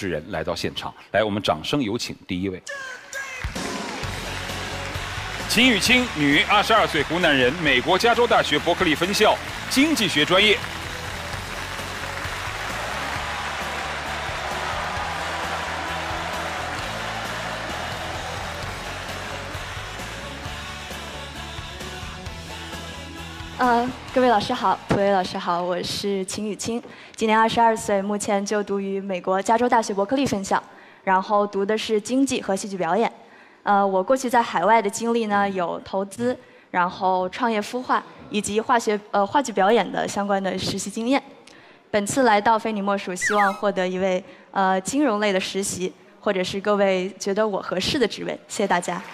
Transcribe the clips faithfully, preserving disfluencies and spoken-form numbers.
之人来到现场。来，我们掌声有请第一位。 秦雨清，女，二十二岁，湖南人，美国加州大学伯克利分校经济学专业。 呃，各位老师好，普威老师好，我是秦雨清，今年二十二岁，目前就读于美国加州大学伯克利分校，然后读的是经济和戏剧表演。 呃，我过去在海外的经历呢，有投资，然后创业孵化，以及化学呃话剧表演的相关的实习经验。本次来到非你莫属，希望获得一位呃金融类的实习，或者是各位觉得我合适的职位。谢谢大家。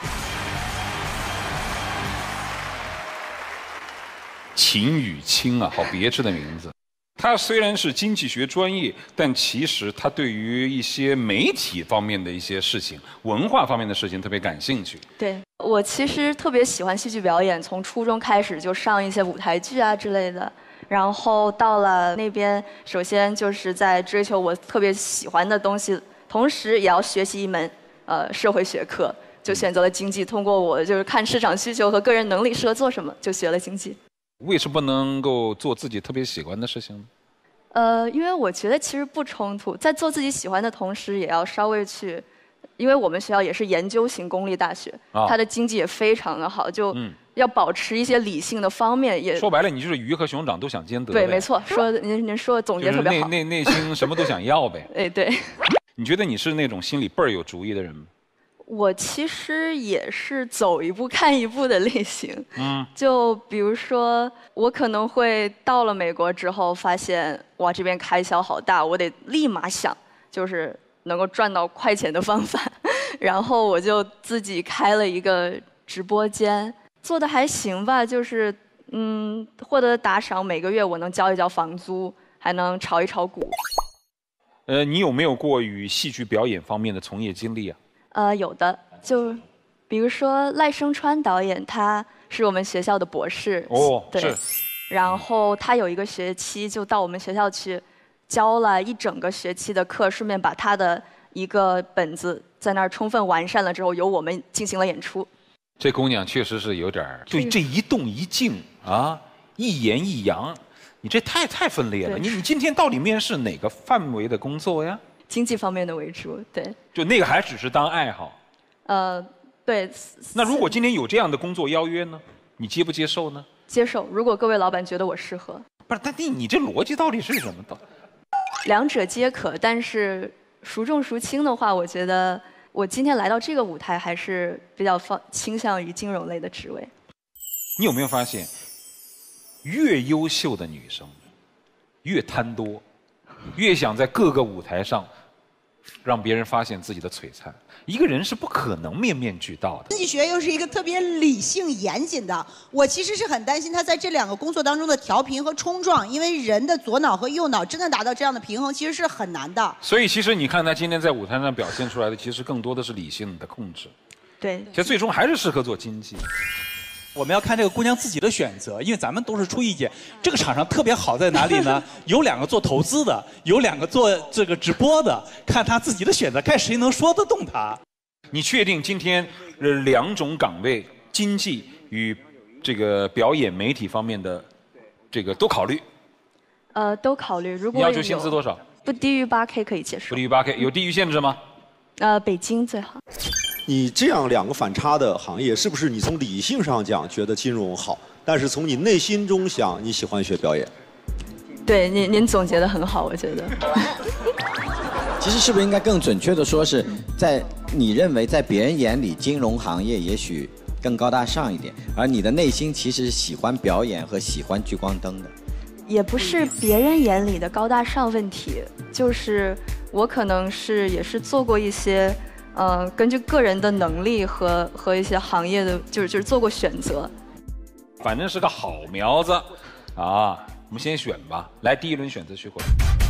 秦雨清啊，好别致的名字。 他虽然是经济学专业，但其实他对于一些媒体方面的一些事情、文化方面的事情特别感兴趣。 对，我其实特别喜欢戏剧表演，从初中开始就上一些舞台剧啊之类的。然后到了那边，首先就是在追求我特别喜欢的东西，同时也要学习一门呃社会学科，就选择了经济。通过我就是看市场需求和个人能力适合做什么，就学了经济。 为什么不能够做自己特别喜欢的事情呢？ 呃，因为我觉得其实不冲突，在做自己喜欢的同时，也要稍微去，因为我们学校也是研究型公立大学，啊、它的经济也非常的好，就要保持一些理性的方面也。 说白了，你就是鱼和熊掌都想兼得。 对，没错，说您您说总结特别好。 内内内心什么都想要呗。 哎，对。 你觉得你是那种心里倍儿有主意的人吗？ 我其实也是走一步看一步的类型，嗯，就比如说，我可能会到了美国之后，发现哇这边开销好大，我得立马想，就是能够赚到快钱的方法，然后我就自己开了一个直播间，做的还行吧，就是嗯获得打赏，每个月我能交一交房租，还能炒一炒股。 呃，你有没有过与戏剧表演方面的从业经历啊？ 呃，有的，就比如说赖声川导演，他是我们学校的博士， 哦， 对， 是。 然后他有一个学期就到我们学校去，教了一整个学期的课，顺便把他的一个本子在那儿充分完善了之后，由我们进行了演出。 这姑娘确实是有点儿，对这一动一静啊，一言一扬，你这太太分裂了。你你今天到底面试哪个范围的工作呀？ 经济方面的为主，对。 就那个还只是当爱好。 呃，对。 那如果今天有这样的工作邀约呢，你接不接受呢？ 接受。如果各位老板觉得我适合。 不是，但你你这逻辑到底是什么的？ 两者皆可，但是孰重孰轻的话，我觉得我今天来到这个舞台还是比较方倾向于金融类的职位。 你有没有发现，越优秀的女生越贪多，越想在各个舞台上。 让别人发现自己的璀璨，一个人是不可能面面俱到的。 经济学又是一个特别理性严谨的，我其实是很担心他在这两个工作当中的调频和冲撞，因为人的左脑和右脑真的达到这样的平衡，其实是很难的。 所以，其实你看他今天在舞台上表现出来的，其实更多的是理性的控制。 对， 其实最终还是适合做经济。 我们要看这个姑娘自己的选择，因为咱们都是出意见。这个场上特别好在哪里呢？有两个做投资的，有两个做这个直播的，看她自己的选择，看谁能说得动她。 你确定今天呃两种岗位，经济与这个表演媒体方面的这个都考虑？ 呃，都考虑。如果要求薪资多少？ 不低于八 K 可以接受。 不低于八 K， 有地域限制吗？ 呃，北京最好。 你这样两个反差的行业，是不是你从理性上讲觉得金融好，但是从你内心中想你喜欢学表演？ 对，您您总结得很好，我觉得。 其实是不是应该更准确的说是在你认为在别人眼里金融行业也许更高大上一点，而你的内心其实是喜欢表演和喜欢聚光灯的。 也不是别人眼里的高大上问题，就是我可能是也是做过一些。 呃，根据个人的能力和和一些行业的，就是就是做过选择。 反正是个好苗子，啊，我们先选吧。来，第一轮选择徐慧。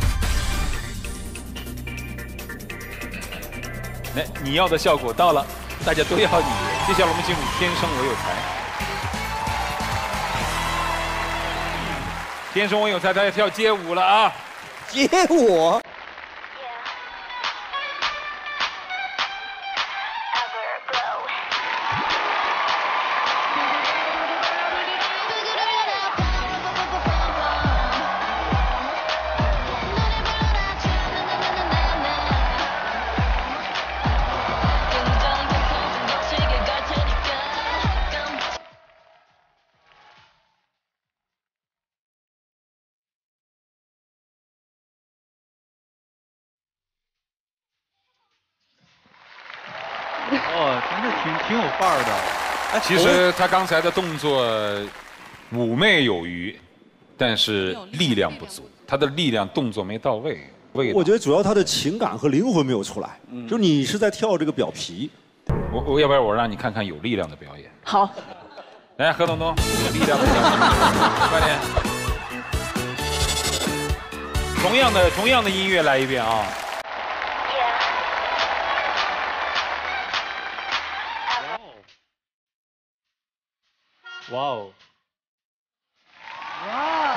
来，你要的效果到了，大家都要你。接下来我们进入天生我有才。天生我有才，大家跳街舞了啊！ 街舞。 哦，真的挺挺有范儿的。 哎，其实他刚才的动作妩媚有余，但是力量不足，他的力量动作没到位。 我觉得主要他的情感和灵魂没有出来，嗯、就你是在跳这个表皮。 我我要不然我让你看看有力量的表演。 好， 来何东东，有力量的表演，快点。同样的同样的音乐来一遍啊。 哇哦！ 哇！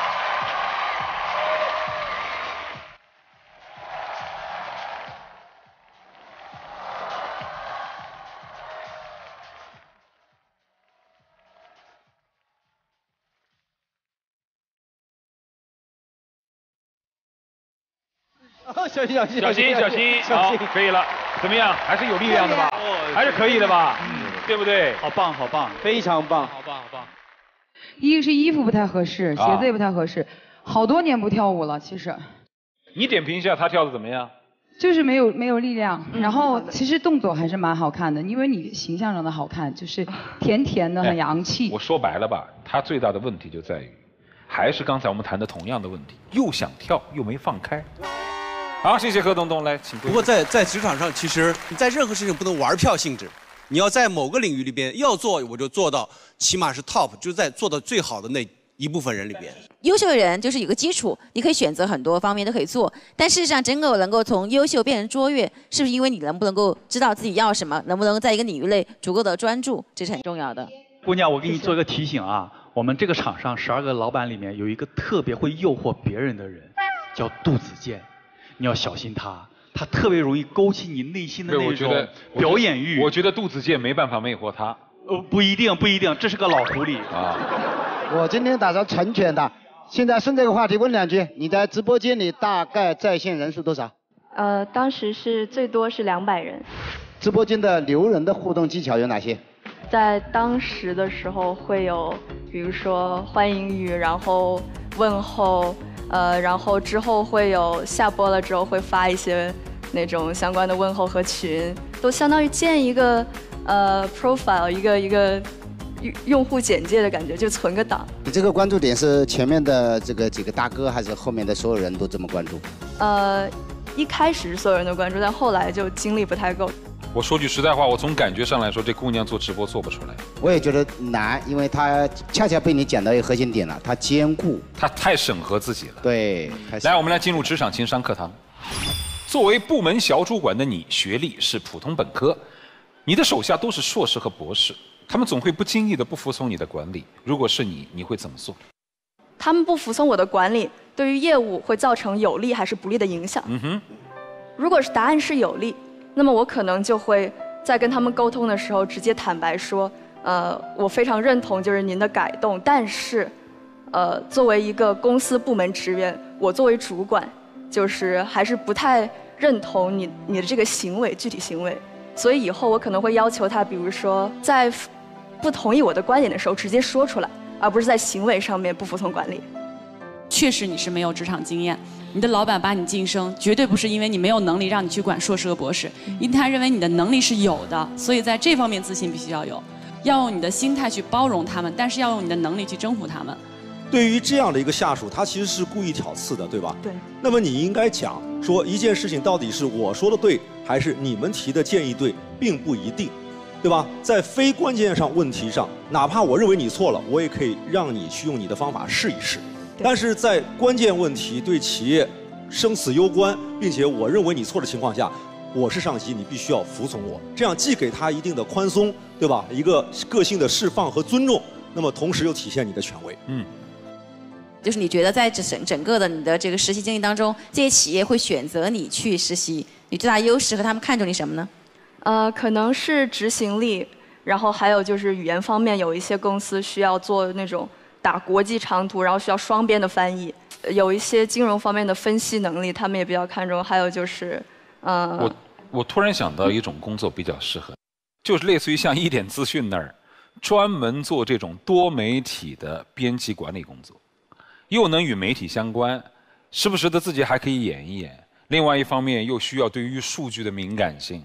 哦，小心小心小心小心，好，可以了，怎么样？还是有力量的吧？还是可以的吧？嗯，对不对？ 好棒好棒， 非常棒， 好棒好棒。 一个是衣服不太合适，鞋子也不太合适，好多年不跳舞了，其实。 你点评一下他跳的怎么样？ 就是没有没有力量，然后其实动作还是蛮好看的，因为你形象长得好看，就是甜甜的，很洋气。 我说白了吧，他最大的问题就在于，还是刚才我们谈的同样的问题，又想跳又没放开。好，谢谢何东东，来，请。 不过在在职场上，其实你在任何事情不能玩票性质，你要在某个领域里边要做，我就做到，起码是 top， 就是在做到最好的那一部分人里边。 优秀的人就是有个基础，你可以选择很多方面都可以做，但事实上真的能够从优秀变成卓越，是不是因为你能不能够知道自己要什么，能不能在一个领域内足够的专注，这是很重要的。 姑娘，我给你做一个提醒啊，我们这个场上十二个老板里面有一个特别会诱惑别人的人，叫杜子健。你要小心他，他特别容易勾起你内心的那种表演欲。 我觉得杜子健没办法魅惑他。 呃，不一定，不一定，这是个老狐狸啊。 我今天打算成全他。现在顺这个话题问两句，你在直播间里大概在线人数多少？ 呃，当时是最多是两百人。 直播间的留人的互动技巧有哪些？ 在当时的时候会有，比如说欢迎语，然后问候。呃，然后之后会有下播了之后会发一些那种相关的问候和群，都相当于建一个呃 profile 一个一个用户简介的感觉，就存个档。 你这个关注点是前面的这个几个大哥，还是后面的所有人都这么关注？ 呃，一开始所有人都关注，但后来就精力不太够。 我说句实在话，我从感觉上来说，这姑娘做直播做不出来。 我也觉得难，因为她恰恰被你讲到一个核心点了，她兼顾， 她太审核自己了。 对， 来，我们来进入职场情商课堂。作为部门小主管的你，学历是普通本科，你的手下都是硕士和博士，他们总会不经意的不服从你的管理。如果是你，你会怎么做？ 他们不服从我的管理，对于业务会造成有利还是不利的影响？嗯哼。如果是答案是有利。那么我可能就会在跟他们沟通的时候直接坦白说，呃，我非常认同就是您的改动，但是，呃，作为一个公司部门职员，我作为主管，就是还是不太认同你你的这个行为具体行为，所以以后我可能会要求他，比如说在不同意我的观点的时候直接说出来，而不是在行为上面不服从管理。 确实你是没有职场经验。你的老板把你晋升，绝对不是因为你没有能力让你去管硕士和博士，因为他认为你的能力是有的，所以在这方面自信必须要有，要用你的心态去包容他们，但是要用你的能力去征服他们。 对于这样的一个下属，他其实是故意挑刺的，对吧？ 对。 那么你应该讲说一件事情到底是我说的对，还是你们提的建议对，并不一定，对吧？在非关键上问题上，哪怕我认为你错了，我也可以让你去用你的方法试一试。但是在关键问题对企业生死攸关，并且我认为你错的情况下，我是上级，你必须要服从我。这样既给他一定的宽松，对吧？一个个性的释放和尊重，那么同时又体现你的权威。嗯。 就是你觉得在整整个的你的这个实习经历当中，这些企业会选择你去实习，你最大优势和他们看重你什么呢？ 呃，可能是执行力，然后还有就是语言方面，有一些公司需要做那种打国际长途，然后需要双边的翻译。有一些金融方面的分析能力，他们也比较看重。还有就是，呃， 我我突然想到一种工作比较适合，就是类似于像一点资讯那儿，专门做这种多媒体的编辑管理工作，又能与媒体相关，时不时的自己还可以演一演。另外一方面又需要对于数据的敏感性，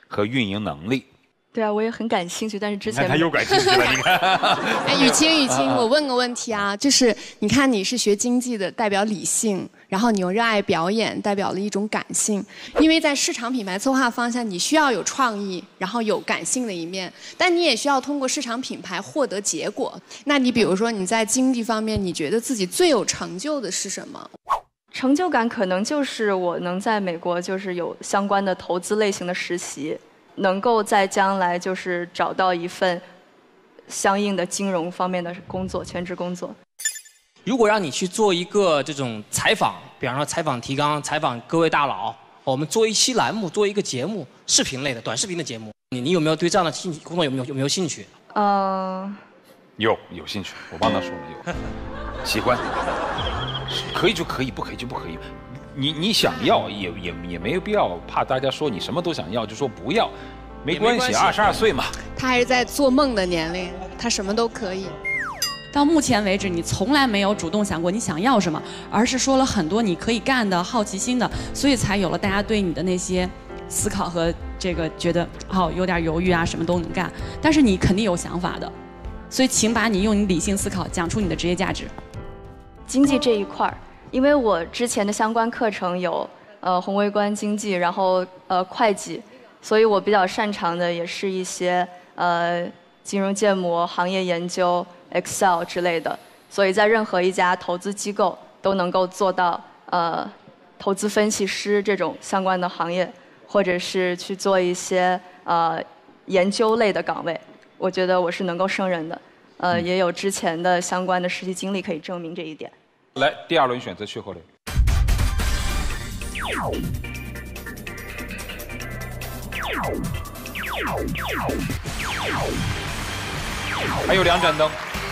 和运营能力。 对啊，我也很感兴趣，但是之前他又感兴趣了，你看。 哎，雨清，雨清，我问个问题啊，就是你看你是学经济的，代表理性，然后你又热爱表演，代表了一种感性。因为在市场品牌策划方向，你需要有创意，然后有感性的一面，但你也需要通过市场品牌获得结果。那你比如说你在经济方面，你觉得自己最有成就的是什么？ 成就感可能就是我能在美国就是有相关的投资类型的实习，能够在将来就是找到一份相应的金融方面的工作，全职工作。 如果让你去做一个这种采访，比方说采访提纲、采访各位大佬，我们做一期栏目，做一个节目，视频类的、短视频的节目，你你有没有对这样的兴工作有没有有没有兴趣？ 呃， 有有兴趣，我帮他说了有，喜欢，可以就可以，不可以就不可以。你你想要也也也没有必要怕大家说你什么都想要就说不要，没关系，二十二岁嘛。 他还是在做梦的年龄，他什么都可以。 到目前为止，你从来没有主动想过你想要什么，而是说了很多你可以干的、好奇心的，所以才有了大家对你的那些思考和这个觉得哦有点犹豫啊，什么都能干。但是你肯定有想法的，所以请把你用你理性思考讲出你的职业价值。 经济这一块儿，因为我之前的相关课程有呃宏微观经济，然后呃会计，所以我比较擅长的也是一些呃金融建模、行业研究、Excel 之类的，所以在任何一家投资机构都能够做到呃投资分析师这种相关的行业，或者是去做一些呃研究类的岗位，我觉得我是能够胜任的。呃，也有之前的相关的实习经历可以证明这一点。 来，第二轮选择去后类。还有两盏灯。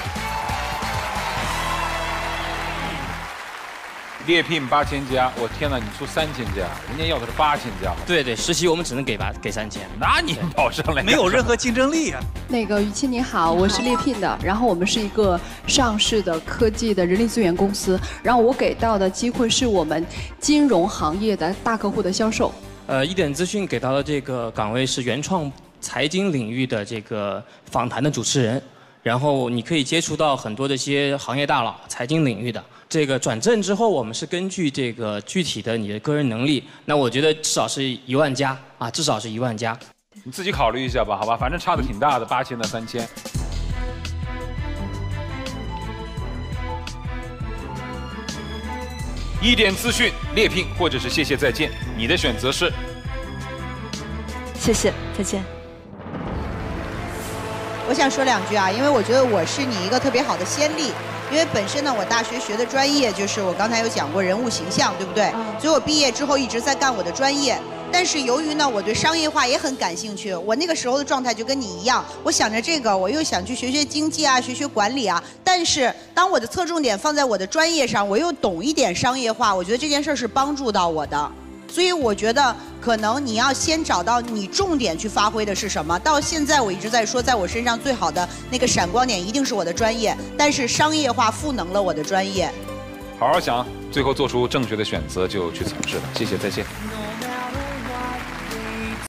猎聘八千家，我天哪，你出三千家，人家要的是八千家。 对对，实习我们只能给八给三千， 那你跑上来没有任何竞争力啊。 那个于清你好，我是猎聘的，然后我们是一个上市的科技的人力资源公司，然后我给到的机会是我们金融行业的大客户的销售。 呃，一点资讯给到的这个岗位是原创财经领域的这个访谈的主持人，然后你可以接触到很多这些行业大佬，财经领域的。这个转正之后，我们是根据这个具体的你的个人能力，那我觉得至少是一万加啊，至少是一万加。 你自己考虑一下吧，好吧，反正差的挺大的，八千到三千。一点资讯猎聘，或者是谢谢再见，你的选择是？ 谢谢再见。 我想说两句啊，因为我觉得我是你一个特别好的先例。因为本身呢，我大学学的专业就是我刚才有讲过人物形象，对不对？所以我毕业之后一直在干我的专业。但是由于呢，我对商业化也很感兴趣，我那个时候的状态就跟你一样，我想着这个，我又想去学学经济啊，学学管理啊。但是当我的侧重点放在我的专业上，我又懂一点商业化，我觉得这件事是帮助到我的。所以我觉得可能你要先找到你重点去发挥的是什么。到现在我一直在说，在我身上最好的那个闪光点一定是我的专业，但是商业化赋能了我的专业。 好好想，最后做出正确的选择就去从事了。谢谢，再见。